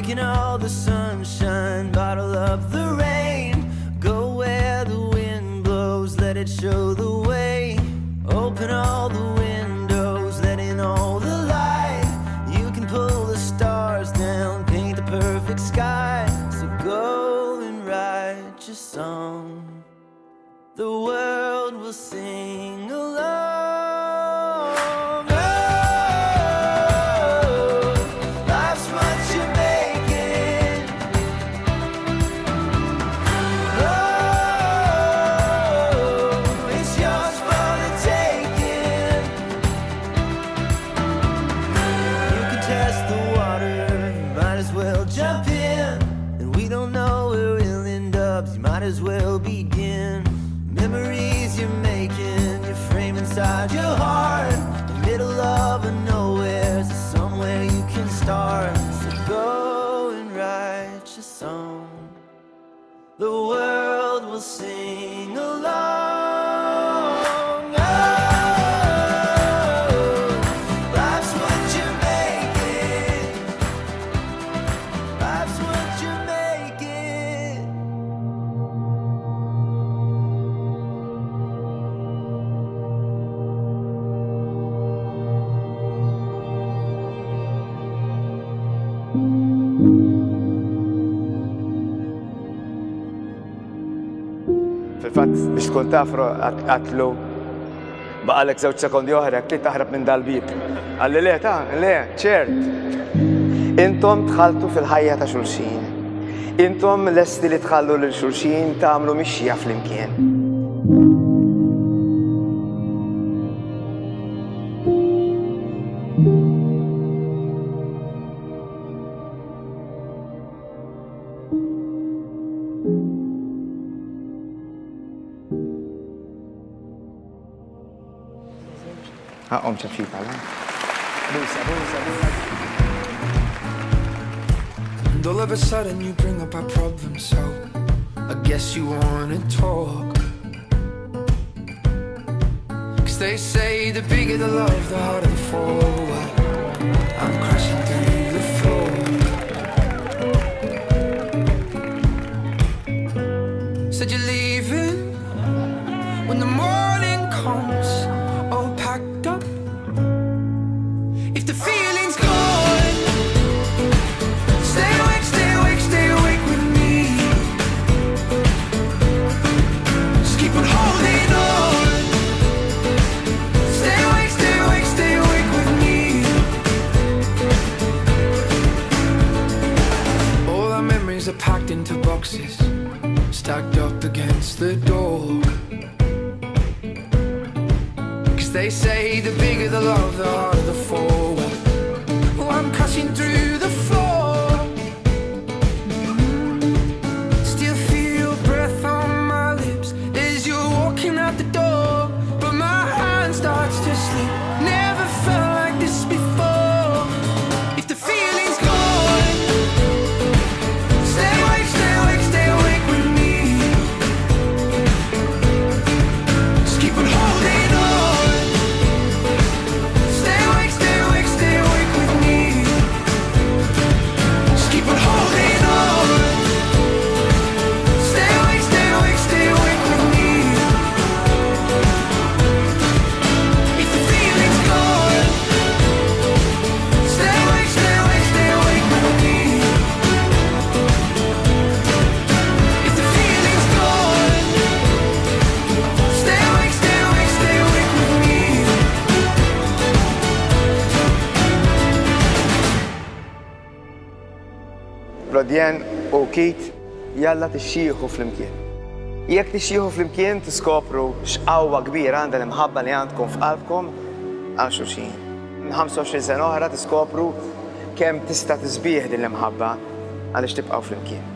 taking all the sunshine, bottle up the rain. Go where the wind blows, let it show the way. Open all the windows, let in all the light. You can pull the stars down, paint the perfect sky. So go and write your song. The world will sing along. As well begin. Memories you're making, you frame inside your heart. The middle of a nowhere is somewhere you can start. So go and write your song. The world will sing along. Fil-fatt biex tkun taf qatlu baqalek żewġ sekondi oħra jekk trid taħrab minn dal-bib. Għalli le ċert. Intom tħalltu fil-ħajja ta' xulxin. Intom lesti li tħallu lil xulxin tagħmlu mixja flimkien. And all of a sudden you bring up our problem, so I guess you wanna talk. 'Cause they say the bigger the love, the harder the fall. I'm crashing through the floor. Said you're leaving when the morning comes. Packed into boxes, stacked up against the door. 'Cause they say the bigger the love, the harder the fall. Oh, I'm crashing through the floor. Still feel your breath on my lips as you're walking out the door. But my hand starts to slip. Never felt like this before. If the feeling's gone, stay awake with me. Just keep on holding on. Stay awake with me. Just keep on holding on. Stay awake with me. If the feeling's gone, stay awake with me. Rodjen u Kit jalla tixxieħu flimkien. Jekk tixxieħu flimkien tiskopru x'qawwa kbira għandha l-imħabba li għandkom f'qalbkom għal xulxin. 25 sena oħra tiskopru kemm tista' tisbieħ din l-imħabba għaliex tibqgħu flimkien.